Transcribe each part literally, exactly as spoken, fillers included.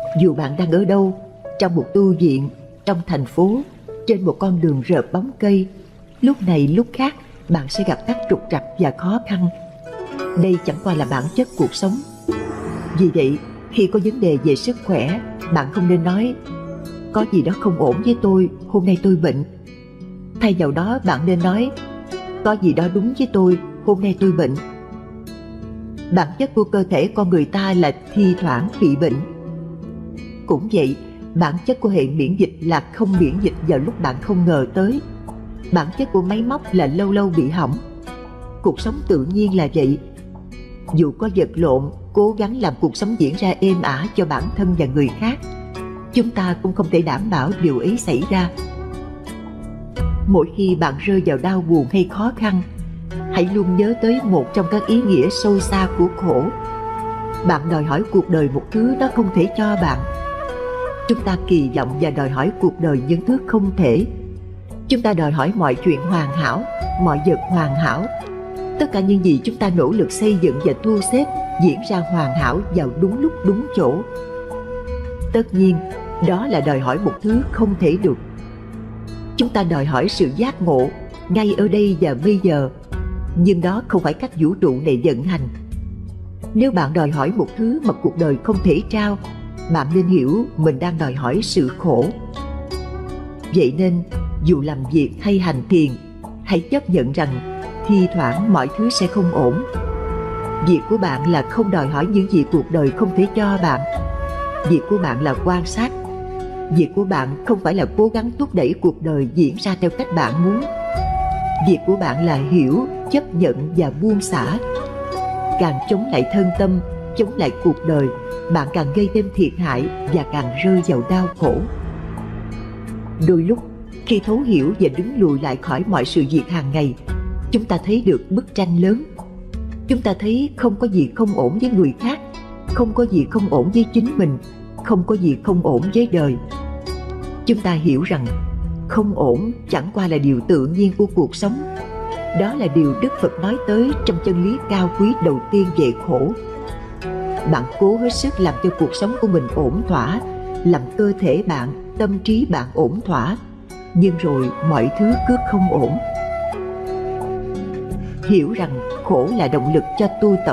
Dù bạn đang ở đâu, trong một tu viện, trong thành phố, trên một con đường rợp bóng cây, lúc này lúc khác bạn sẽ gặp các trục trặc và khó khăn. Đây chẳng qua là bản chất cuộc sống. Vì vậy, khi có vấn đề về sức khỏe, bạn không nên nói có gì đó không ổn với tôi, hôm nay tôi bệnh. Thay vào đó, bạn nên nói có gì đó đúng với tôi, hôm nay tôi bệnh. Bản chất của cơ thể con người ta là thi thoảng bị bệnh. Cũng vậy, bản chất của hệ miễn dịch là không miễn dịch vào lúc bạn không ngờ tới. Bản chất của máy móc là lâu lâu bị hỏng. Cuộc sống tự nhiên là vậy. Dù có vật lộn, cố gắng làm cuộc sống diễn ra êm ả cho bản thân và người khác, chúng ta cũng không thể đảm bảo điều ấy xảy ra. Mỗi khi bạn rơi vào đau buồn hay khó khăn, hãy luôn nhớ tới một trong các ý nghĩa sâu xa của khổ. Bạn đòi hỏi cuộc đời một thứ nó không thể cho bạn. Chúng ta kỳ vọng và đòi hỏi cuộc đời những thứ không thể. Chúng ta đòi hỏi mọi chuyện hoàn hảo, mọi vật hoàn hảo. Tất cả những gì chúng ta nỗ lực xây dựng và thu xếp diễn ra hoàn hảo vào đúng lúc đúng chỗ. Tất nhiên, đó là đòi hỏi một thứ không thể được. Chúng ta đòi hỏi sự giác ngộ ngay ở đây và bây giờ, nhưng đó không phải cách vũ trụ này vận hành. Nếu bạn đòi hỏi một thứ mà cuộc đời không thể trao, bạn nên hiểu mình đang đòi hỏi sự khổ. Vậy nên, dù làm việc hay hành thiền, hãy chấp nhận rằng thi thoảng mọi thứ sẽ không ổn. Việc của bạn là không đòi hỏi những gì cuộc đời không thể cho bạn. Việc của bạn là quan sát. Việc của bạn không phải là cố gắng thúc đẩy cuộc đời diễn ra theo cách bạn muốn. Việc của bạn là hiểu, chấp nhận và buông xả. Càng chống lại thân tâm, chống lại cuộc đời, bạn càng gây thêm thiệt hại và càng rơi vào đau khổ. Đôi lúc, khi thấu hiểu và đứng lùi lại khỏi mọi sự việc hàng ngày, chúng ta thấy được bức tranh lớn. Chúng ta thấy không có gì không ổn với người khác, không có gì không ổn với chính mình, không có gì không ổn với đời. Chúng ta hiểu rằng không ổn chẳng qua là điều tự nhiên của cuộc sống. Đó là điều Đức Phật nói tới trong chân lý cao quý đầu tiên về khổ. Bạn cố hết sức làm cho cuộc sống của mình ổn thỏa, làm cơ thể bạn, tâm trí bạn ổn thỏa, nhưng rồi mọi thứ cứ không ổn. Hiểu rằng khổ là động lực cho tu tập.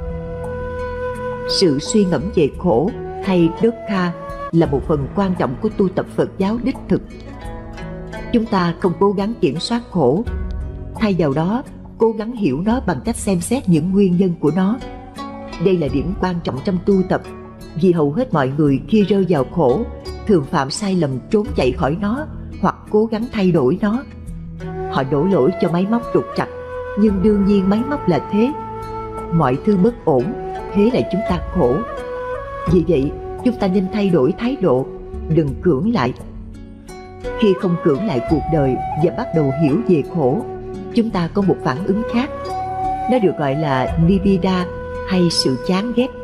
Sự suy ngẫm về khổ hay dukkha là một phần quan trọng của tu tập Phật giáo đích thực. Chúng ta không cố gắng kiểm soát khổ, thay vào đó cố gắng hiểu nó bằng cách xem xét những nguyên nhân của nó. Đây là điểm quan trọng trong tu tập, vì hầu hết mọi người khi rơi vào khổ thường phạm sai lầm trốn chạy khỏi nó hoặc cố gắng thay đổi nó. Họ đổ lỗi cho máy móc trục trặc, nhưng đương nhiên máy móc là thế. Mọi thứ bất ổn, thế là chúng ta khổ. Vì vậy, chúng ta nên thay đổi thái độ, đừng cưỡng lại. Khi không cưỡng lại cuộc đời và bắt đầu hiểu về khổ, chúng ta có một phản ứng khác. Nó được gọi là nibbida hay sự chán ghét.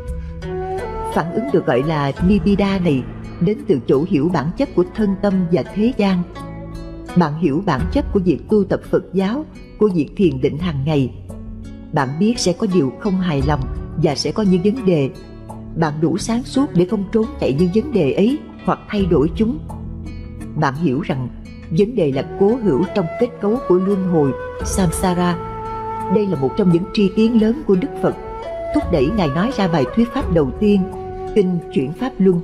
Phản ứng được gọi là nibbida này đến từ chỗ hiểu bản chất của thân tâm và thế gian. Bạn hiểu bản chất của việc tu tập Phật giáo, của việc thiền định hàng ngày. Bạn biết sẽ có điều không hài lòng và sẽ có những vấn đề. Bạn đủ sáng suốt để không trốn chạy những vấn đề ấy hoặc thay đổi chúng. Bạn hiểu rằng vấn đề là cố hữu trong kết cấu của luân hồi samsara. Đây là một trong những tri kiến lớn của Đức Phật, thúc đẩy Ngài nói ra bài thuyết pháp đầu tiên, Kinh Chuyển Pháp Luân.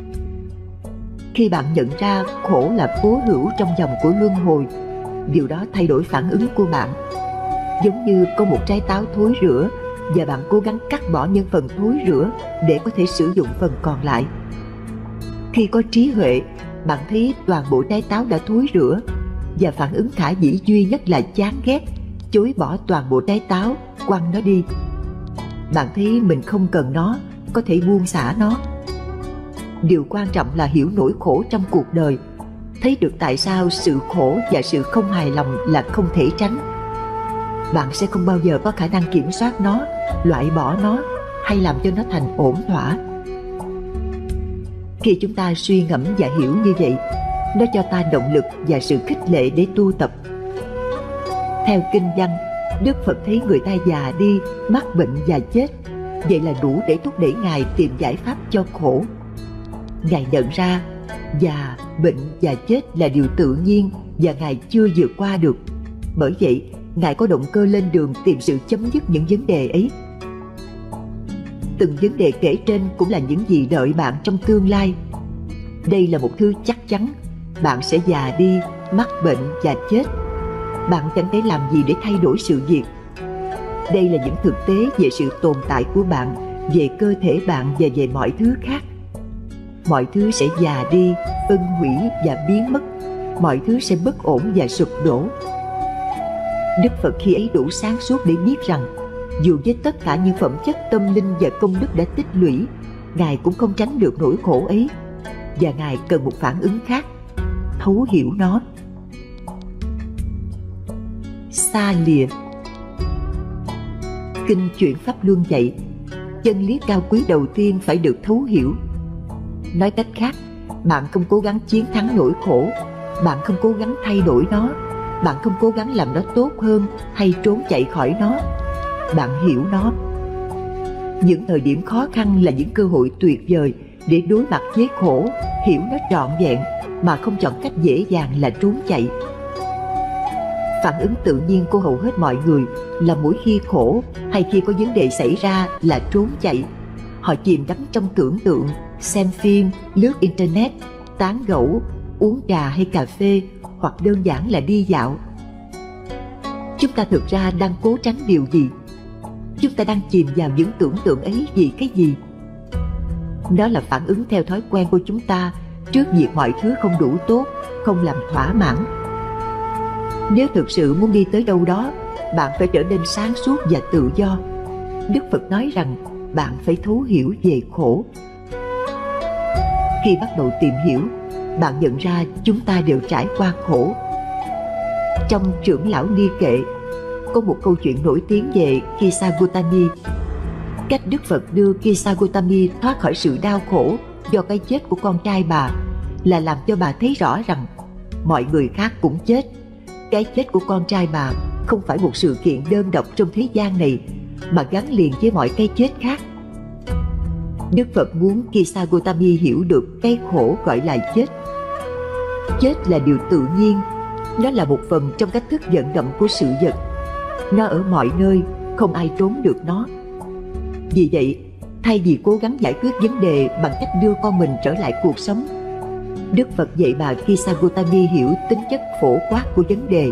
Khi bạn nhận ra khổ là cố hữu trong vòng của luân hồi, điều đó thay đổi phản ứng của bạn. Giống như có một trái táo thối rữa và bạn cố gắng cắt bỏ những phần thối rữa để có thể sử dụng phần còn lại. Khi có trí huệ, bạn thấy toàn bộ trái táo đã thối rữa và phản ứng khả dĩ duy nhất là chán ghét, chối bỏ toàn bộ trái táo, quăng nó đi. Bạn thấy mình không cần nó, có thể buông xả nó. Điều quan trọng là hiểu nỗi khổ trong cuộc đời, thấy được tại sao sự khổ và sự không hài lòng là không thể tránh. Bạn sẽ không bao giờ có khả năng kiểm soát nó, loại bỏ nó hay làm cho nó thành ổn thỏa. Khi chúng ta suy ngẫm và hiểu như vậy, nó cho ta động lực và sự khích lệ để tu tập. Theo kinh văn, Đức Phật thấy người ta già đi, mắc bệnh và chết, vậy là đủ để thúc đẩy Ngài tìm giải pháp cho khổ. Ngài nhận ra già, bệnh và chết là điều tự nhiên và Ngài chưa vượt qua được. Bởi vậy, Ngài có động cơ lên đường tìm sự chấm dứt những vấn đề ấy. Từng vấn đề kể trên cũng là những gì đợi bạn trong tương lai. Đây là một thứ chắc chắn. Bạn sẽ già đi, mắc bệnh và chết. Bạn chẳng thể làm gì để thay đổi sự việc. Đây là những thực tế về sự tồn tại của bạn, về cơ thể bạn và về mọi thứ khác. Mọi thứ sẽ già đi, phân hủy và biến mất. Mọi thứ sẽ bất ổn và sụp đổ. Đức Phật khi ấy đủ sáng suốt để biết rằng dù với tất cả những phẩm chất tâm linh và công đức đã tích lũy, Ngài cũng không tránh được nỗi khổ ấy. Và Ngài cần một phản ứng khác: thấu hiểu nó. Xa lìa. Kinh Chuyển Pháp Luân dạy, chân lý cao quý đầu tiên phải được thấu hiểu. Nói cách khác, bạn không cố gắng chiến thắng nỗi khổ, bạn không cố gắng thay đổi nó, bạn không cố gắng làm nó tốt hơn hay trốn chạy khỏi nó. Bạn hiểu nó. Những thời điểm khó khăn là những cơ hội tuyệt vời để đối mặt với khổ, hiểu nó trọn vẹn mà không chọn cách dễ dàng là trốn chạy. Phản ứng tự nhiên của hầu hết mọi người là mỗi khi khổ hay khi có vấn đề xảy ra là trốn chạy. Họ chìm đắm trong tưởng tượng, xem phim, lướt internet, tán gẫu, uống trà hay cà phê, hoặc đơn giản là đi dạo. Chúng ta thực ra đang cố tránh điều gì? Chúng ta đang chìm vào những tưởng tượng ấy vì cái gì? Đó là phản ứng theo thói quen của chúng ta trước việc mọi thứ không đủ tốt, không làm thỏa mãn. Nếu thực sự muốn đi tới đâu đó, bạn phải trở nên sáng suốt và tự do. Đức Phật nói rằng bạn phải thấu hiểu về khổ. Khi bắt đầu tìm hiểu, bạn nhận ra chúng ta đều trải qua khổ. Trong Trưởng lão Ni Kệ có một câu chuyện nổi tiếng về Kisa Gotami. Cách Đức Phật đưa Kisa Gotami thoát khỏi sự đau khổ do cái chết của con trai bà là làm cho bà thấy rõ rằng mọi người khác cũng chết. Cái chết của con trai bà không phải một sự kiện đơn độc trong thế gian này, mà gắn liền với mọi cái chết khác. Đức Phật muốn Kisa Gotami hiểu được cái khổ gọi là chết. Chết là điều tự nhiên. Nó là một phần trong cách thức vận động của sự vật. Nó ở mọi nơi, không ai trốn được nó. Vì vậy, thay vì cố gắng giải quyết vấn đề bằng cách đưa con mình trở lại cuộc sống, Đức Phật dạy bà Kisa Gotami hiểu tính chất phổ quát của vấn đề.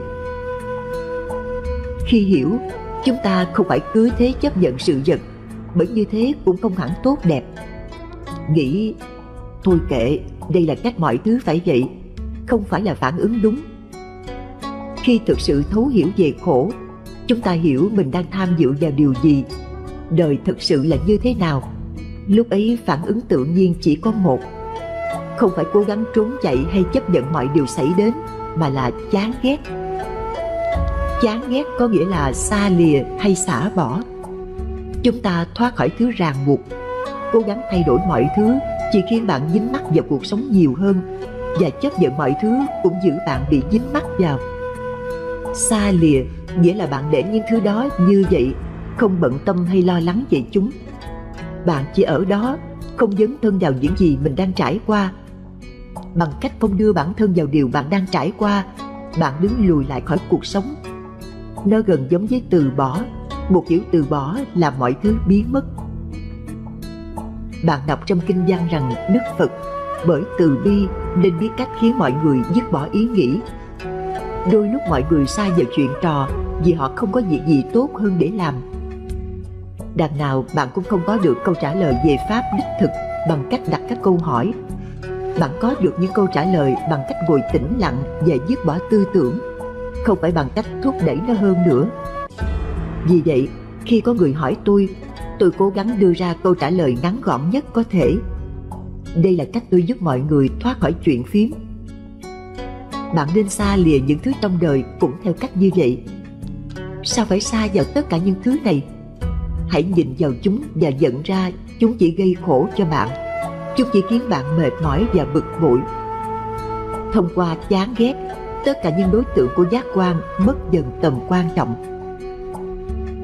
Khi hiểu, chúng ta không phải cứ thế chấp nhận sự vật, bởi như thế cũng không hẳn tốt đẹp. Nghĩ, thôi kệ, đây là cách mọi thứ phải vậy, không phải là phản ứng đúng. Khi thực sự thấu hiểu về khổ, chúng ta hiểu mình đang tham dự vào điều gì, đời thực sự là như thế nào. Lúc ấy phản ứng tự nhiên chỉ có một: không phải cố gắng trốn chạy hay chấp nhận mọi điều xảy đến, mà là chán ghét. Chán ghét có nghĩa là xa lìa hay xả bỏ. Chúng ta thoát khỏi thứ ràng buộc. Cố gắng thay đổi mọi thứ chỉ khiến bạn dính mắc vào cuộc sống nhiều hơn, và chấp nhận mọi thứ cũng giữ bạn bị dính mắc vào. Xa lìa nghĩa là bạn để những thứ đó như vậy, không bận tâm hay lo lắng về chúng. Bạn chỉ ở đó, không dấn thân vào những gì mình đang trải qua. Bằng cách không đưa bản thân vào điều bạn đang trải qua, bạn đứng lùi lại khỏi cuộc sống. Nó gần giống với từ bỏ. Một kiểu từ bỏ làm mọi thứ biến mất. Bạn đọc trong kinh văn rằng Đức Phật bởi từ bi nên biết cách khiến mọi người dứt bỏ ý nghĩ. Đôi lúc mọi người sai vào chuyện trò vì họ không có việc gì tốt hơn để làm. Đằng nào bạn cũng không có được câu trả lời về pháp đích thực bằng cách đặt các câu hỏi. Bạn có được những câu trả lời bằng cách ngồi tĩnh lặng và dứt bỏ tư tưởng, không phải bằng cách thúc đẩy nó hơn nữa. Vì vậy, khi có người hỏi tôi, tôi cố gắng đưa ra câu trả lời ngắn gọn nhất có thể. Đây là cách tôi giúp mọi người thoát khỏi chuyện phiếm. Bạn nên xa lìa những thứ trong đời cũng theo cách như vậy. Sao phải xa vào tất cả những thứ này? Hãy nhìn vào chúng và nhận ra chúng chỉ gây khổ cho bạn. Chúng chỉ khiến bạn mệt mỏi và bực bội. Thông qua chán ghét, tất cả những đối tượng của giác quan mất dần tầm quan trọng.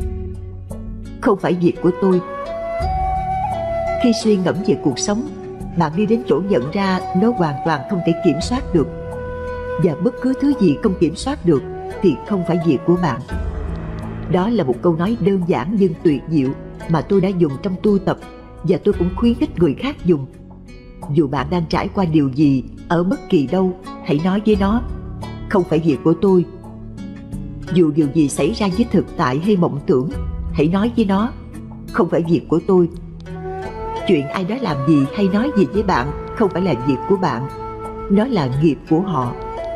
Không phải việc của tôi. Khi suy ngẫm về cuộc sống, bạn đi đến chỗ nhận ra nó hoàn toàn không thể kiểm soát được. Và bất cứ thứ gì không kiểm soát được thì không phải việc của bạn. Đó là một câu nói đơn giản nhưng tuyệt diệu mà tôi đã dùng trong tu tập, và tôi cũng khuyến khích người khác dùng. Dù bạn đang trải qua điều gì ở bất kỳ đâu, hãy nói với nó: không phải việc của tôi. Dù điều gì xảy ra với thực tại hay mộng tưởng, hãy nói với nó: không phải việc của tôi. Chuyện ai đó làm gì hay nói gì với bạn không phải là việc của bạn, nó là nghiệp của họ.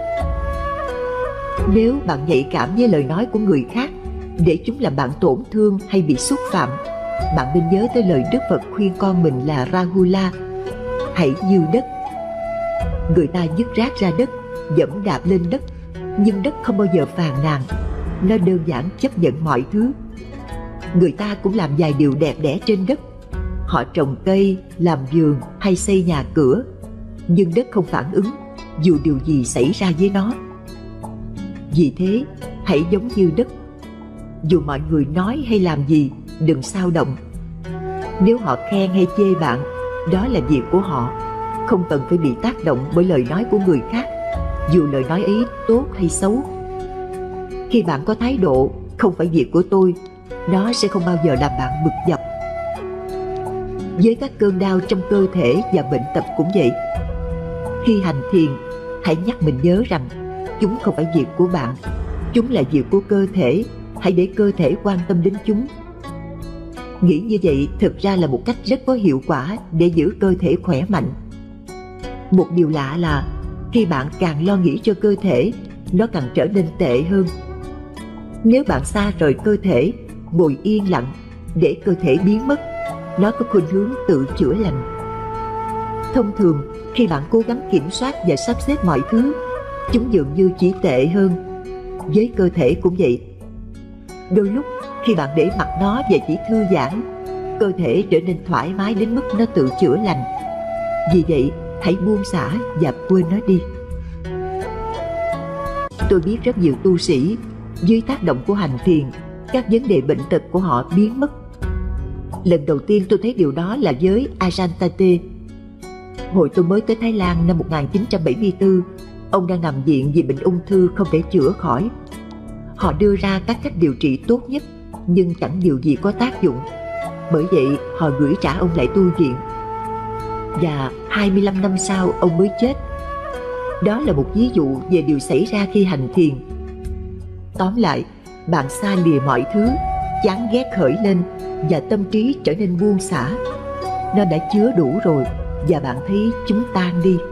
Nếu bạn nhạy cảm với lời nói của người khác để chúng làm bạn tổn thương hay bị xúc phạm, bạn nên nhớ tới lời Đức Phật khuyên con mình là Rahula: hãy như đất. Người ta vứt rác ra đất, dẫm đạp lên đất, nhưng đất không bao giờ phàn nàn. Nó đơn giản chấp nhận mọi thứ. Người ta cũng làm vài điều đẹp đẽ trên đất. Họ trồng cây, làm vườn hay xây nhà cửa, nhưng đất không phản ứng dù điều gì xảy ra với nó. Vì thế, hãy giống như đất. Dù mọi người nói hay làm gì, đừng xao động. Nếu họ khen hay chê bạn, đó là việc của họ, không cần phải bị tác động bởi lời nói của người khác, dù lời nói ấy tốt hay xấu. Khi bạn có thái độ không phải việc của tôi, nó sẽ không bao giờ làm bạn bực dọc. Với các cơn đau trong cơ thể và bệnh tật cũng vậy. Khi hành thiền, hãy nhắc mình nhớ rằng chúng không phải việc của bạn, chúng là việc của cơ thể. Hãy để cơ thể quan tâm đến chúng. Nghĩ như vậy thực ra là một cách rất có hiệu quả để giữ cơ thể khỏe mạnh. Một điều lạ là khi bạn càng lo nghĩ cho cơ thể, nó càng trở nên tệ hơn. Nếu bạn xa rời cơ thể, ngồi yên lặng để cơ thể biến mất, nó có khuynh hướng tự chữa lành. Thông thường, khi bạn cố gắng kiểm soát và sắp xếp mọi thứ, chúng dường như chỉ tệ hơn. Với cơ thể cũng vậy. Đôi lúc, khi bạn để mặc nó và chỉ thư giãn, cơ thể trở nên thoải mái đến mức nó tự chữa lành. Vì vậy, hãy buông xả và quên nó đi. Tôi biết rất nhiều tu sĩ, dưới tác động của hành thiền, các vấn đề bệnh tật của họ biến mất. Lần đầu tiên tôi thấy điều đó là với Ajahn Tate. Hồi tôi mới tới Thái Lan năm một nghìn chín trăm bảy mươi tư, ông đang nằm viện vì bệnh ung thư không thể chữa khỏi. Họ đưa ra các cách điều trị tốt nhất, nhưng chẳng điều gì có tác dụng. Bởi vậy họ gửi trả ông lại tu viện. Và hai mươi lăm năm sau ông mới chết. Đó là một ví dụ về điều xảy ra khi hành thiền. Tóm lại, bạn xa lìa mọi thứ, chán ghét khởi lên và tâm trí trở nên buông xả. Nó đã chứa đủ rồi và bạn thấy chúng tan đi.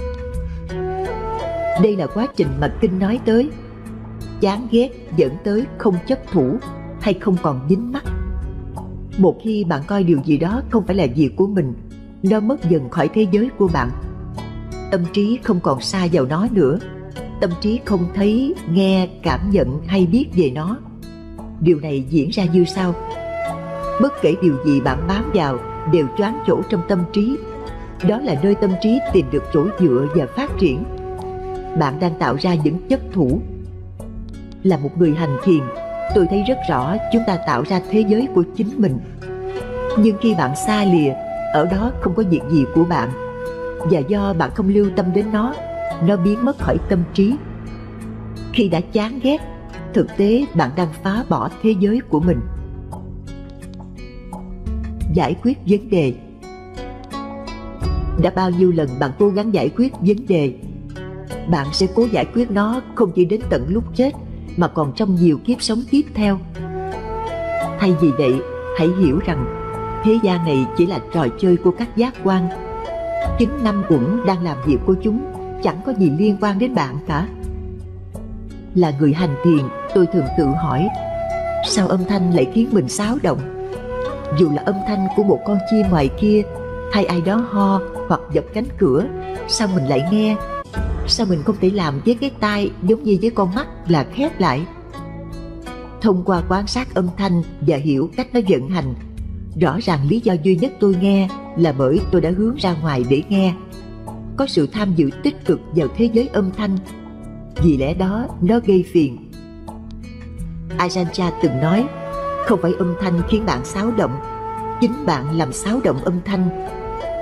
Đây là quá trình mà kinh nói tới. Chán ghét dẫn tới không chấp thủ hay không còn dính mắc. Một khi bạn coi điều gì đó không phải là việc của mình, nó mất dần khỏi thế giới của bạn. Tâm trí không còn sa vào nó nữa. Tâm trí không thấy, nghe, cảm nhận hay biết về nó. Điều này diễn ra như sau. Bất kể điều gì bạn bám vào đều choán chỗ trong tâm trí. Đó là nơi tâm trí tìm được chỗ dựa và phát triển. Bạn đang tạo ra những chấp thủ. Là một người hành thiền, tôi thấy rất rõ chúng ta tạo ra thế giới của chính mình. Nhưng khi bạn xa lìa, ở đó không có việc gì của bạn. Và do bạn không lưu tâm đến nó, nó biến mất khỏi tâm trí. Khi đã chán ghét, thực tế bạn đang phá bỏ thế giới của mình. Giải quyết vấn đề. Đã bao nhiêu lần bạn cố gắng giải quyết vấn đề? Bạn sẽ cố giải quyết nó không chỉ đến tận lúc chết, mà còn trong nhiều kiếp sống tiếp theo. Thay vì vậy, hãy hiểu rằng thế gian này chỉ là trò chơi của các giác quan. Chính năm uẩn đang làm việc của chúng, chẳng có gì liên quan đến bạn cả. Là người hành thiền, tôi thường tự hỏi, sao âm thanh lại khiến mình xáo động? Dù là âm thanh của một con chim ngoài kia, hay ai đó ho hoặc dập cánh cửa, sao mình lại nghe? Sao mình không thể làm với cái tai giống như với con mắt là khép lại? Thông qua quan sát âm thanh và hiểu cách nó vận hành, rõ ràng lý do duy nhất tôi nghe là bởi tôi đã hướng ra ngoài để nghe. Có sự tham dự tích cực vào thế giới âm thanh. Vì lẽ đó nó gây phiền. Ajahn Chah từng nói, không phải âm thanh khiến bạn xáo động, chính bạn làm xáo động âm thanh.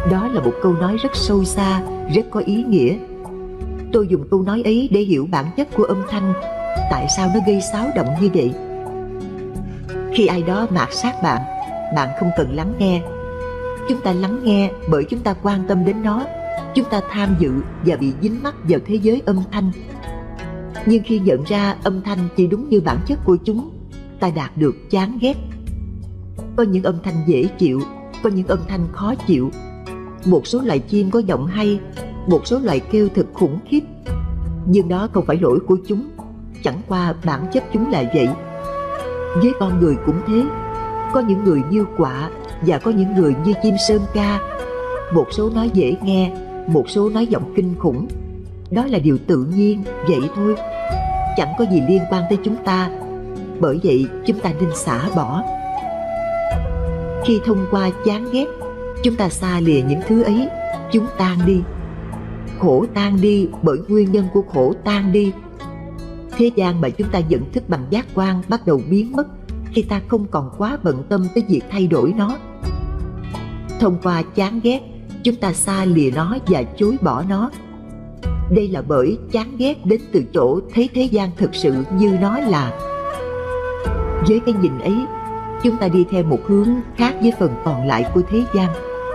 Đó là một câu nói rất sâu xa, rất có ý nghĩa. Tôi dùng câu nói ấy để hiểu bản chất của âm thanh, tại sao nó gây xáo động như vậy. Khi ai đó mạt sát bạn, bạn không cần lắng nghe. Chúng ta lắng nghe bởi chúng ta quan tâm đến nó, chúng ta tham dự và bị dính mắc vào thế giới âm thanh. Nhưng khi nhận ra âm thanh chỉ đúng như bản chất của chúng, ta đạt được chán ghét. Có những âm thanh dễ chịu, có những âm thanh khó chịu. Một số loài chim có giọng hay, một số loài kêu thật khủng khiếp. Nhưng đó không phải lỗi của chúng, chẳng qua bản chất chúng là vậy. Với con người cũng thế, có những người như quạ và có những người như chim sơn ca. Một số nói dễ nghe, một số nói giọng kinh khủng. Đó là điều tự nhiên, vậy thôi. Chẳng có gì liên quan tới chúng ta. Bởi vậy chúng ta nên xả bỏ. Khi thông qua chán ghét, chúng ta xa lìa những thứ ấy, chúng tan đi. Khổ tan đi bởi nguyên nhân của khổ tan đi. Thế gian mà chúng ta nhận thức bằng giác quan bắt đầu biến mất khi ta không còn quá bận tâm tới việc thay đổi nó. Thông qua chán ghét, chúng ta xa lìa nó và chối bỏ nó. Đây là bởi chán ghét đến từ chỗ thấy thế gian thực sự như nó là. Với cái nhìn ấy, chúng ta đi theo một hướng khác với phần còn lại của thế gian.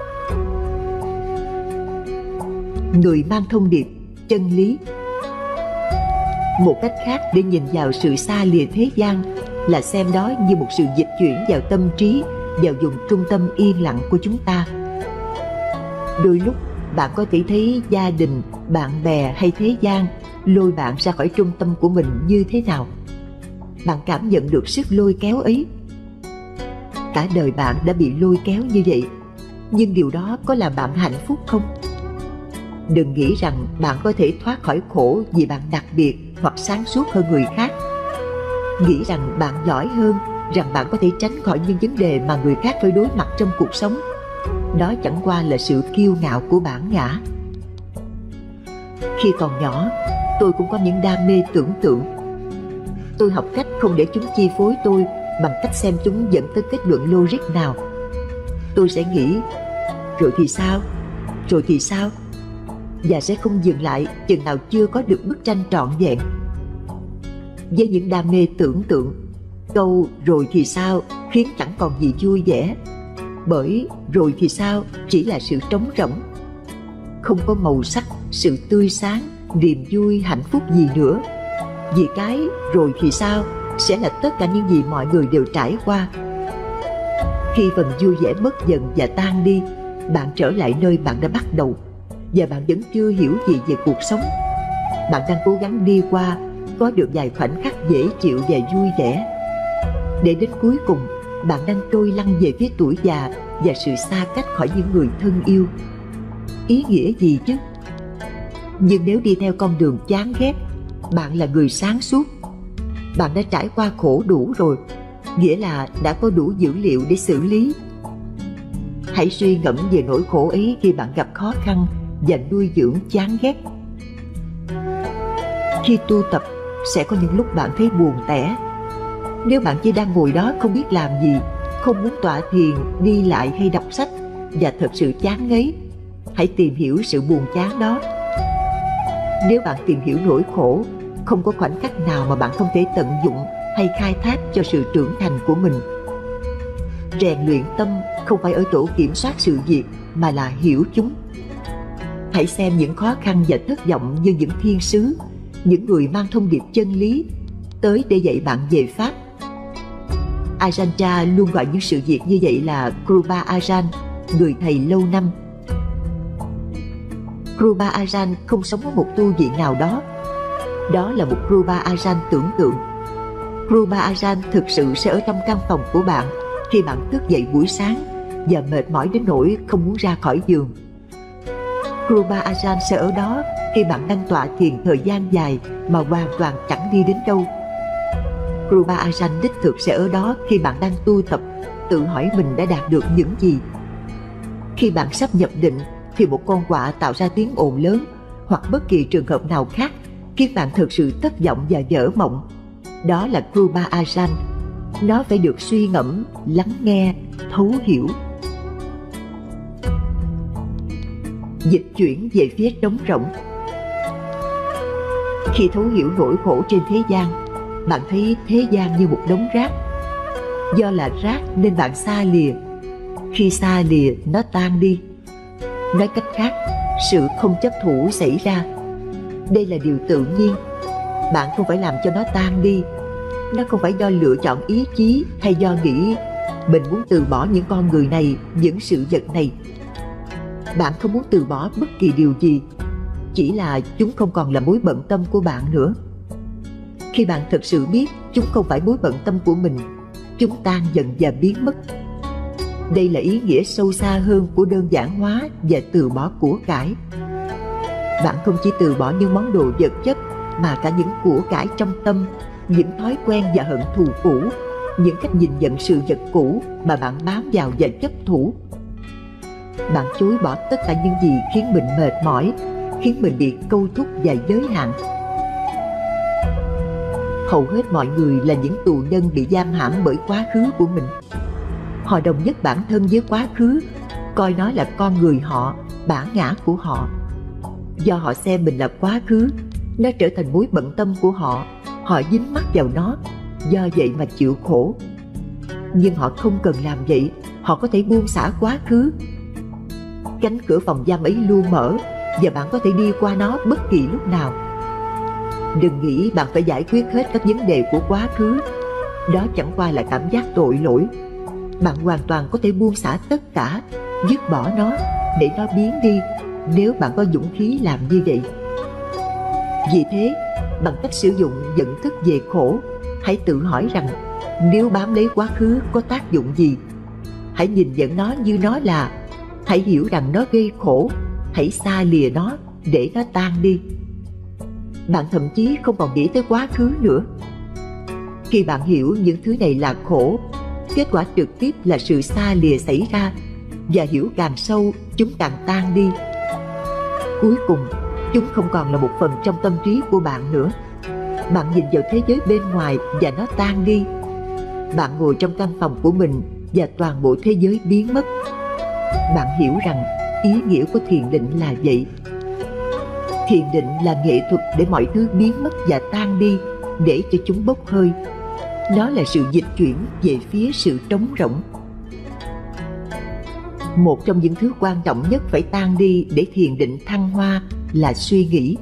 Người mang thông điệp chân lý. Một cách khác để nhìn vào sự xa lìa thế gian là xem đó như một sự dịch chuyển vào tâm trí, vào vùng trung tâm yên lặng của chúng ta. Đôi lúc bạn có thể thấy gia đình, bạn bè hay thế gian lôi bạn ra khỏi trung tâm của mình như thế nào. Bạn cảm nhận được sức lôi kéo ấy. Cả đời bạn đã bị lôi kéo như vậy, nhưng điều đó có làm bạn hạnh phúc không? Đừng nghĩ rằng bạn có thể thoát khỏi khổ vì bạn đặc biệt hoặc sáng suốt hơn người khác. Nghĩ rằng bạn giỏi hơn, rằng bạn có thể tránh khỏi những vấn đề mà người khác phải đối mặt trong cuộc sống. Đó chẳng qua là sự kiêu ngạo của bản ngã. Khi còn nhỏ, tôi cũng có những đam mê tưởng tượng. Tôi học cách không để chúng chi phối tôi bằng cách xem chúng dẫn tới kết luận logic nào. Tôi sẽ nghĩ, rồi thì sao? Rồi thì sao? Và sẽ không dừng lại chừng nào chưa có được bức tranh trọn vẹn. Với những đam mê tưởng tượng, câu rồi thì sao khiến chẳng còn gì vui vẻ. Bởi rồi thì sao chỉ là sự trống rỗng, không có màu sắc, sự tươi sáng, niềm vui, hạnh phúc gì nữa. Vì cái rồi thì sao sẽ là tất cả những gì mọi người đều trải qua. Khi phần vui vẻ mất dần và tan đi, bạn trở lại nơi bạn đã bắt đầu, và bạn vẫn chưa hiểu gì về cuộc sống. Bạn đang cố gắng đi qua, có được vài khoảnh khắc dễ chịu và vui vẻ, để đến cuối cùng bạn đang trôi lăn về phía tuổi già và sự xa cách khỏi những người thân yêu. Ý nghĩa gì chứ? Nhưng nếu đi theo con đường chán ghét, bạn là người sáng suốt. Bạn đã trải qua khổ đủ rồi, nghĩa là đã có đủ dữ liệu để xử lý. Hãy suy ngẫm về nỗi khổ ấy khi bạn gặp khó khăn và nuôi dưỡng chán ghét. Khi tu tập, sẽ có những lúc bạn thấy buồn tẻ. Nếu bạn chỉ đang ngồi đó không biết làm gì, không muốn tọa thiền, đi lại hay đọc sách và thật sự chán ngấy, hãy tìm hiểu sự buồn chán đó. Nếu bạn tìm hiểu nỗi khổ, không có khoảnh khắc nào mà bạn không thể tận dụng hay khai thác cho sự trưởng thành của mình. Rèn luyện tâm không phải ở chỗ kiểm soát sự việc, mà là hiểu chúng. Hãy xem những khó khăn và thất vọng như những thiên sứ, những người mang thông điệp chân lý tới để dạy bạn về Pháp. Ajahn Chah luôn gọi những sự việc như vậy là Kruba Ajahn, người thầy lâu năm. Kruba Ajahn không sống ở một tu viện nào đó. Đó là một Kruba Ajahn tưởng tượng. Kruba Ajahn thực sự sẽ ở trong căn phòng của bạn khi bạn thức dậy buổi sáng và mệt mỏi đến nỗi không muốn ra khỏi giường. Kruba Ajahn sẽ ở đó khi bạn đang tọa thiền thời gian dài mà hoàn toàn chẳng đi đến đâu. Kruba Ajahn đích thực sẽ ở đó khi bạn đang tu tập, tự hỏi mình đã đạt được những gì. Khi bạn sắp nhập định thì một con quạ tạo ra tiếng ồn lớn, hoặc bất kỳ trường hợp nào khác khiến bạn thực sự thất vọng và vỡ mộng. Đó là Kruba Ajahn. Nó phải được suy ngẫm, lắng nghe, thấu hiểu. dịch chuyển về phía trống rỗng. Khi thấu hiểu nỗi khổ trên thế gian, bạn thấy thế gian như một đống rác. Do là rác nên bạn xa lìa. Khi xa lìa, nó tan đi. Nói cách khác, sự không chấp thủ xảy ra. Đây là điều tự nhiên. Bạn không phải làm cho nó tan đi. Nó không phải do lựa chọn ý chí hay do nghĩ mình muốn từ bỏ những con người này, những sự vật này. Bạn không muốn từ bỏ bất kỳ điều gì, chỉ là chúng không còn là mối bận tâm của bạn nữa. Khi bạn thực sự biết chúng không phải mối bận tâm của mình, chúng tan dần và biến mất. Đây là ý nghĩa sâu xa hơn của đơn giản hóa và từ bỏ của cải. Bạn không chỉ từ bỏ những món đồ vật chất, mà cả những của cải trong tâm, những thói quen và hận thù cũ, những cách nhìn nhận sự vật cũ mà bạn bám vào và chấp thủ. Bạn chối bỏ tất cả những gì khiến mình mệt mỏi, khiến mình bị câu thúc và giới hạn. Hầu hết mọi người là những tù nhân bị giam hãm bởi quá khứ của mình. Họ đồng nhất bản thân với quá khứ, coi nó là con người họ, bản ngã của họ. Do họ xem mình là quá khứ, nó trở thành mối bận tâm của họ. Họ dính mắc vào nó, do vậy mà chịu khổ. Nhưng họ không cần làm vậy. Họ có thể buông xả quá khứ. Cánh cửa phòng giam ấy luôn mở, và bạn có thể đi qua nó bất kỳ lúc nào. Đừng nghĩ bạn phải giải quyết hết các vấn đề của quá khứ. Đó chẳng qua là cảm giác tội lỗi. Bạn hoàn toàn có thể buông xả tất cả, dứt bỏ nó, để nó biến đi, nếu bạn có dũng khí làm như vậy. Vì thế, bằng cách sử dụng nhận thức về khổ, hãy tự hỏi rằng nếu bám lấy quá khứ có tác dụng gì. Hãy nhìn nhận nó như nó là. Hãy hiểu rằng nó gây khổ. Hãy xa lìa nó để nó tan đi. Bạn thậm chí không còn nghĩ tới quá khứ nữa. Khi bạn hiểu những thứ này là khổ, kết quả trực tiếp là sự xa lìa xảy ra, và hiểu càng sâu chúng càng tan đi. Cuối cùng, chúng không còn là một phần trong tâm trí của bạn nữa. Bạn nhìn vào thế giới bên ngoài và nó tan đi. Bạn ngồi trong căn phòng của mình và toàn bộ thế giới biến mất. Bạn hiểu rằng ý nghĩa của thiền định là vậy. Thiền định là nghệ thuật để mọi thứ biến mất và tan đi, để cho chúng bốc hơi. Nó là sự dịch chuyển về phía sự trống rỗng. Một trong những thứ quan trọng nhất phải tan đi để thiền định thăng hoa là suy nghĩ.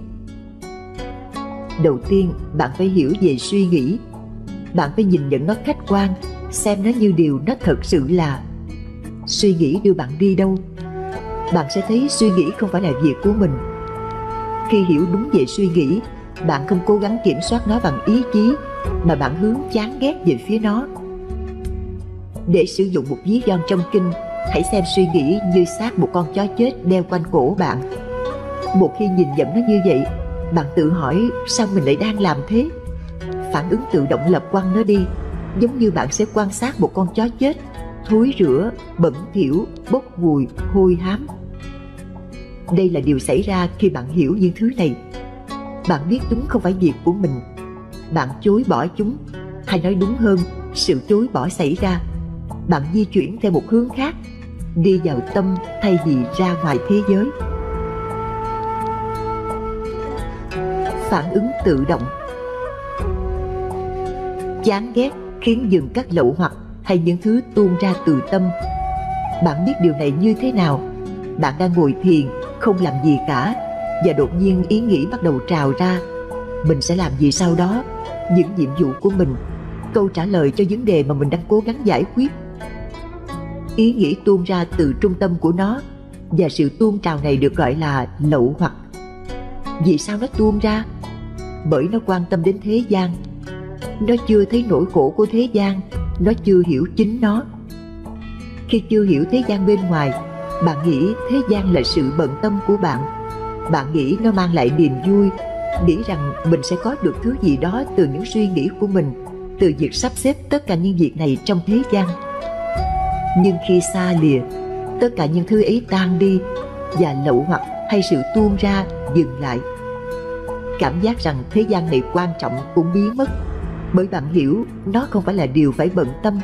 Đầu tiên, bạn phải hiểu về suy nghĩ. Bạn phải nhìn nhận nó khách quan, xem nó như điều nó thật sự là. Suy nghĩ đưa bạn đi đâu? Bạn sẽ thấy suy nghĩ không phải là việc của mình. Khi hiểu đúng về suy nghĩ, bạn không cố gắng kiểm soát nó bằng ý chí, mà bạn hướng chán ghét về phía nó. Để sử dụng một ví von trong kinh, hãy xem suy nghĩ như xác một con chó chết đeo quanh cổ bạn. Một khi nhìn nhận nó như vậy, bạn tự hỏi sao mình lại đang làm thế. Phản ứng tự động là quăng nó đi, giống như bạn sẽ quan sát một con chó chết, thối rữa, bẩn thỉu, bốc mùi, hôi hám. Đây là điều xảy ra khi bạn hiểu những thứ này. Bạn biết chúng không phải việc của mình. Bạn chối bỏ chúng, hay nói đúng hơn, sự chối bỏ xảy ra. Bạn di chuyển theo một hướng khác, đi vào tâm thay vì ra ngoài thế giới. Phản ứng tự động. Chán ghét khiến dừng các lậu hoặc hay những thứ tuôn ra từ tâm. Bạn biết điều này như thế nào? Bạn đang ngồi thiền, không làm gì cả, và đột nhiên ý nghĩ bắt đầu trào ra. Mình sẽ làm gì sau đó? Những nhiệm vụ của mình, câu trả lời cho vấn đề mà mình đang cố gắng giải quyết. Ý nghĩ tuôn ra từ trung tâm của nó, và sự tuôn trào này được gọi là lậu hoặc. Vì sao nó tuôn ra? Bởi nó quan tâm đến thế gian. Nó chưa thấy nỗi khổ của thế gian. Nó chưa hiểu chính nó. Khi chưa hiểu thế gian bên ngoài, bạn nghĩ thế gian là sự bận tâm của bạn. Bạn nghĩ nó mang lại niềm vui, nghĩ rằng mình sẽ có được thứ gì đó từ những suy nghĩ của mình, từ việc sắp xếp tất cả những việc này trong thế gian. Nhưng khi xa lìa, tất cả những thứ ấy tan đi, và lậu hoặc hay sự tuôn ra dừng lại. Cảm giác rằng thế gian này quan trọng cũng biến mất, bởi bạn hiểu nó không phải là điều phải bận tâm.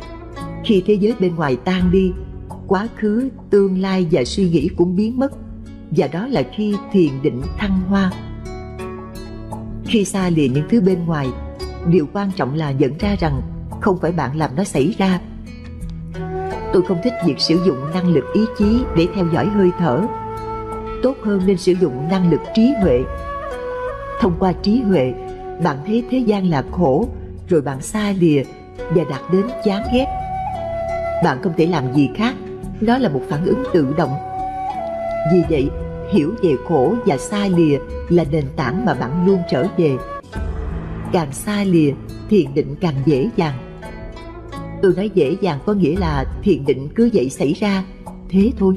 Khi thế giới bên ngoài tan đi, quá khứ, tương lai và suy nghĩ cũng biến mất, và đó là khi thiền định thăng hoa. Khi xa lìa những thứ bên ngoài, điều quan trọng là nhận ra rằng không phải bạn làm nó xảy ra. Tôi không thích việc sử dụng năng lực ý chí để theo dõi hơi thở. Tốt hơn nên sử dụng năng lực trí huệ. Thông qua trí huệ, bạn thấy thế gian là khổ, rồi bạn xa lìa và đạt đến chán ghét. Bạn không thể làm gì khác, đó là một phản ứng tự động. Vì vậy, hiểu về khổ và xa lìa là nền tảng mà bạn luôn trở về. Càng xa lìa, thiền định càng dễ dàng. Tôi nói dễ dàng có nghĩa là thiền định cứ vậy xảy ra, thế thôi.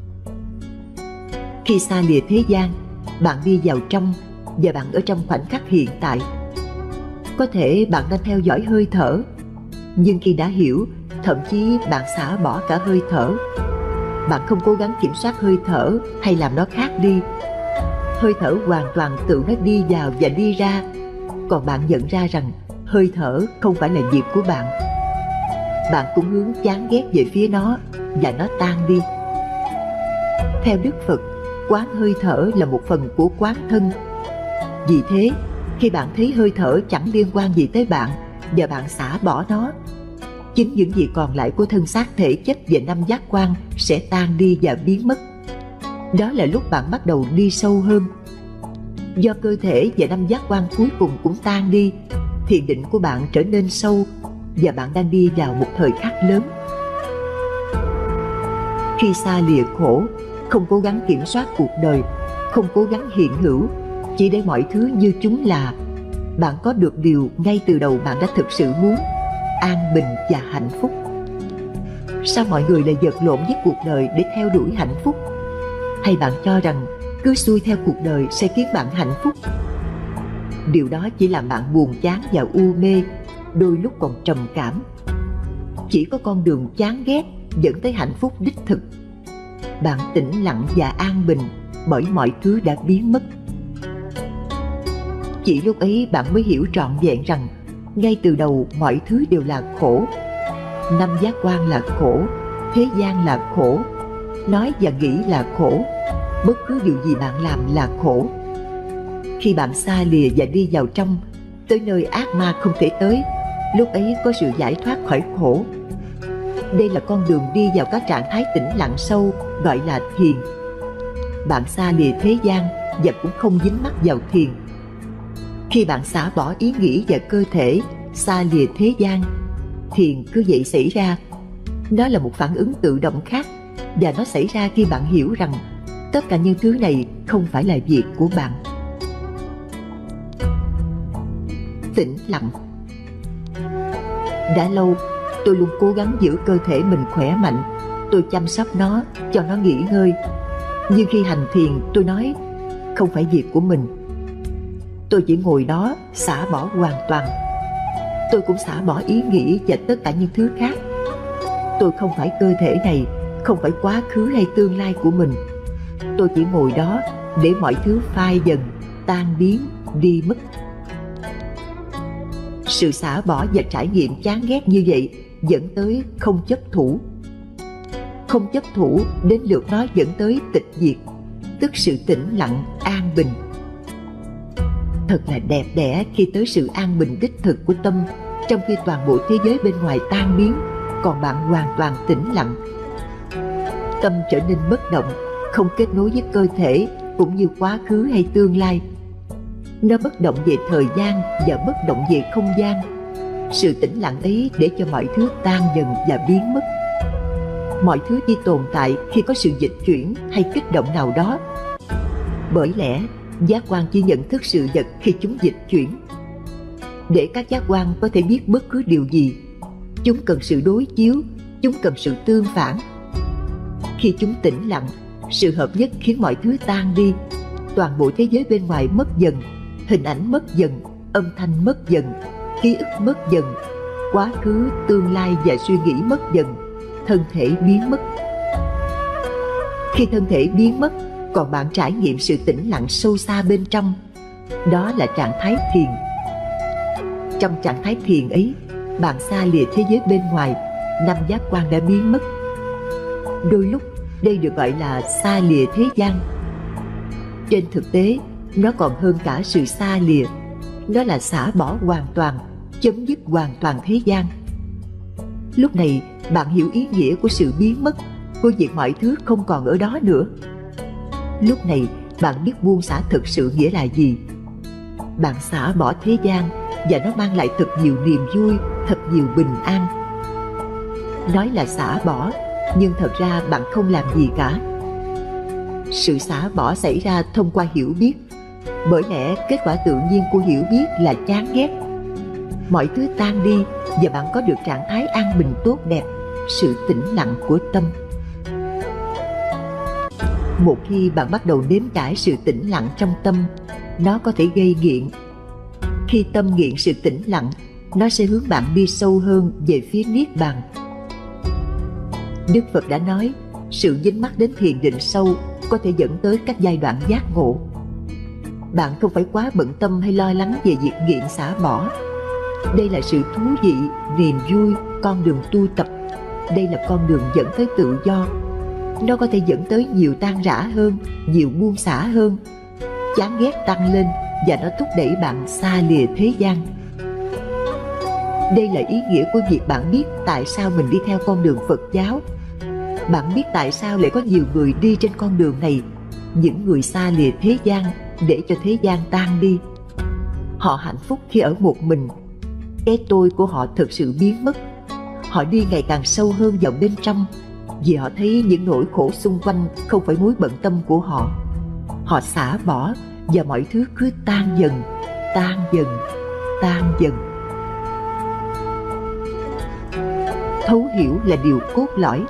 Khi xa lìa thế gian, bạn đi vào trong và bạn ở trong khoảnh khắc hiện tại. Có thể bạn đang theo dõi hơi thở, nhưng khi đã hiểu, thậm chí bạn xả bỏ cả hơi thở. Bạn không cố gắng kiểm soát hơi thở hay làm nó khác đi. Hơi thở hoàn toàn tự nó đi vào và đi ra. Còn bạn nhận ra rằng hơi thở không phải là việc của bạn. Bạn cũng hướng chán ghét về phía nó và nó tan đi. Theo Đức Phật, quán hơi thở là một phần của quán thân. Vì thế, khi bạn thấy hơi thở chẳng liên quan gì tới bạn và bạn xả bỏ nó, chính những gì còn lại của thân xác thể chất và năm giác quan sẽ tan đi và biến mất. Đó là lúc bạn bắt đầu đi sâu hơn. Do cơ thể và năm giác quan cuối cùng cũng tan đi, thiền định của bạn trở nên sâu và bạn đang đi vào một thời khắc lớn. Khi xa lìa khổ, không cố gắng kiểm soát cuộc đời, không cố gắng hiện hữu, chỉ để mọi thứ như chúng là, bạn có được điều ngay từ đầu bạn đã thực sự muốn: an bình và hạnh phúc. Sao mọi người lại vật lộn với cuộc đời để theo đuổi hạnh phúc? Hay bạn cho rằng cứ xuôi theo cuộc đời sẽ khiến bạn hạnh phúc? Điều đó chỉ làm bạn buồn chán và u mê, đôi lúc còn trầm cảm. Chỉ có con đường chán ghét dẫn tới hạnh phúc đích thực. Bạn tĩnh lặng và an bình bởi mọi thứ đã biến mất. Chỉ lúc ấy bạn mới hiểu trọn vẹn rằng ngay từ đầu mọi thứ đều là khổ. Năm giác quan là khổ, thế gian là khổ, nói và nghĩ là khổ, bất cứ điều gì bạn làm là khổ. Khi bạn xa lìa và đi vào trong, tới nơi ác ma không thể tới, lúc ấy có sự giải thoát khỏi khổ. Đây là con đường đi vào các trạng thái tĩnh lặng sâu, gọi là thiền. Bạn xa lìa thế gian và cũng không dính mắc vào thiền. Khi bạn xả bỏ ý nghĩ và cơ thể, xa lìa thế gian, thiền cứ vậy xảy ra. Đó là một phản ứng tự động khác, và nó xảy ra khi bạn hiểu rằng tất cả những thứ này không phải là việc của bạn. Tĩnh lặng. Đã lâu, tôi luôn cố gắng giữ cơ thể mình khỏe mạnh. Tôi chăm sóc nó, cho nó nghỉ ngơi. Nhưng khi hành thiền, tôi nói không phải việc của mình. Tôi chỉ ngồi đó, xả bỏ hoàn toàn. Tôi cũng xả bỏ ý nghĩ và tất cả những thứ khác. Tôi không phải cơ thể này, không phải quá khứ hay tương lai của mình. Tôi chỉ ngồi đó để mọi thứ phai dần, tan biến, đi mất. Sự xả bỏ và trải nghiệm chán ghét như vậy dẫn tới không chấp thủ. Không chấp thủ đến lượt nó dẫn tới tịch diệt, tức sự tĩnh lặng, an bình. Thật là đẹp đẽ khi tới sự an bình đích thực của tâm, trong khi toàn bộ thế giới bên ngoài tan biến, còn bạn hoàn toàn tĩnh lặng. Tâm trở nên bất động, không kết nối với cơ thể cũng như quá khứ hay tương lai. Nó bất động về thời gian và bất động về không gian. Sự tĩnh lặng ấy để cho mọi thứ tan dần và biến mất. Mọi thứ chỉ tồn tại khi có sự dịch chuyển hay kích động nào đó. Bởi lẽ giác quan chỉ nhận thức sự vật khi chúng dịch chuyển. Để các giác quan có thể biết bất cứ điều gì, chúng cần sự đối chiếu, chúng cần sự tương phản. Khi chúng tĩnh lặng, sự hợp nhất khiến mọi thứ tan đi. Toàn bộ thế giới bên ngoài mất dần, hình ảnh mất dần, âm thanh mất dần, ký ức mất dần, quá khứ, tương lai và suy nghĩ mất dần, thân thể biến mất. Khi thân thể biến mất, còn bạn trải nghiệm sự tĩnh lặng sâu xa bên trong. Đó là trạng thái thiền. Trong trạng thái thiền ấy, bạn xa lìa thế giới bên ngoài, năm giác quan đã biến mất. Đôi lúc đây được gọi là xa lìa thế gian. Trên thực tế, nó còn hơn cả sự xa lìa. Nó là xả bỏ hoàn toàn, chấm dứt hoàn toàn thế gian. Lúc này bạn hiểu ý nghĩa của sự biến mất, của việc mọi thứ không còn ở đó nữa. Lúc này bạn biết buông xả thực sự nghĩa là gì. Bạn xả bỏ thế gian và nó mang lại thật nhiều niềm vui, thật nhiều bình an. Nói là xả bỏ, nhưng thật ra bạn không làm gì cả. Sự xả bỏ xảy ra thông qua hiểu biết. Bởi lẽ kết quả tự nhiên của hiểu biết là chán ghét. Mọi thứ tan đi và bạn có được trạng thái an bình tốt đẹp, sự tĩnh lặng của tâm. Một khi bạn bắt đầu nếm trải sự tĩnh lặng trong tâm, nó có thể gây nghiện. Khi tâm nghiện sự tĩnh lặng, nó sẽ hướng bạn đi sâu hơn về phía niết bàn. Đức Phật đã nói, sự dính mắc đến thiền định sâu có thể dẫn tới các giai đoạn giác ngộ. Bạn không phải quá bận tâm hay lo lắng về việc nghiện xả bỏ. Đây là sự thú vị, niềm vui, con đường tu tập. Đây là con đường dẫn tới tự do. Nó có thể dẫn tới nhiều tan rã hơn, nhiều buông xả hơn. Chán ghét tăng lên và nó thúc đẩy bạn xa lìa thế gian. Đây là ý nghĩa của việc bạn biết tại sao mình đi theo con đường Phật giáo. Bạn biết tại sao lại có nhiều người đi trên con đường này, những người xa lìa thế gian để cho thế gian tan đi. Họ hạnh phúc khi ở một mình. Cái tôi của họ thực sự biến mất. Họ đi ngày càng sâu hơn vào bên trong, vì họ thấy những nỗi khổ xung quanh không phải mối bận tâm của họ. Họ xả bỏ và mọi thứ cứ tan dần, tan dần, tan dần. Thấu hiểu là điều cốt lõi.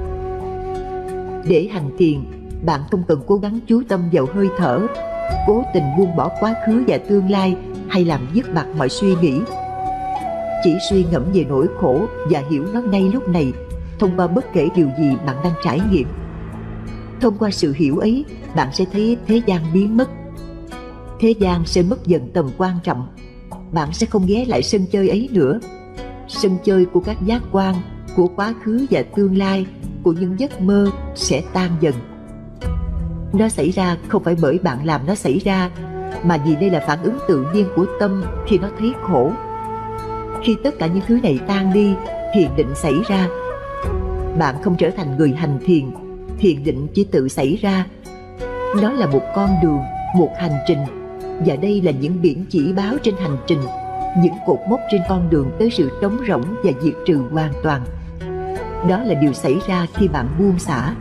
Để hành thiền, bạn không cần cố gắng chú tâm vào hơi thở, cố tình buông bỏ quá khứ và tương lai hay làm dứt bặt mọi suy nghĩ. Chỉ suy ngẫm về nỗi khổ và hiểu nó ngay lúc này, thông qua bất kể điều gì bạn đang trải nghiệm. Thông qua sự hiểu ấy, bạn sẽ thấy thế gian biến mất. Thế gian sẽ mất dần tầm quan trọng. Bạn sẽ không ghé lại sân chơi ấy nữa. Sân chơi của các giác quan, của quá khứ và tương lai, của những giấc mơ sẽ tan dần. Nó xảy ra không phải bởi bạn làm nó xảy ra, mà vì đây là phản ứng tự nhiên của tâm khi nó thấy khổ. Khi tất cả những thứ này tan đi, thiền định xảy ra. Bạn không trở thành người hành thiền, thiền định chỉ tự xảy ra. Nó là một con đường, một hành trình. Và đây là những biển chỉ báo trên hành trình, những cột mốc trên con đường tới sự trống rỗng và diệt trừ hoàn toàn. Đó là điều xảy ra khi bạn buông xả.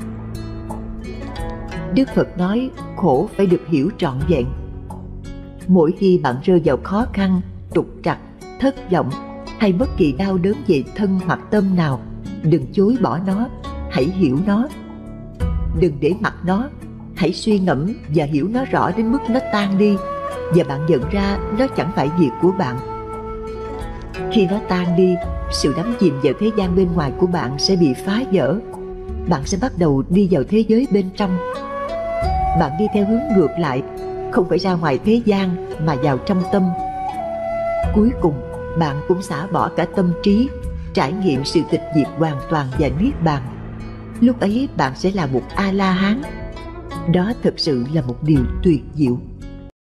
Đức Phật nói khổ phải được hiểu trọn vẹn. Mỗi khi bạn rơi vào khó khăn, trục trặc, thất vọng hay bất kỳ đau đớn về thân hoặc tâm nào, đừng chối bỏ nó, hãy hiểu nó. Đừng để mặc nó, hãy suy ngẫm và hiểu nó rõ đến mức nó tan đi, và bạn nhận ra nó chẳng phải việc của bạn. Khi nó tan đi, sự đắm chìm vào thế gian bên ngoài của bạn sẽ bị phá vỡ. Bạn sẽ bắt đầu đi vào thế giới bên trong. Bạn đi theo hướng ngược lại, không phải ra ngoài thế gian mà vào trong tâm. Cuối cùng, bạn cũng xả bỏ cả tâm trí, trải nghiệm sự tịch diệt hoàn toàn và niết bàn. Lúc ấy bạn sẽ là một A-la-hán. Đó thực sự là một điều tuyệt diệu.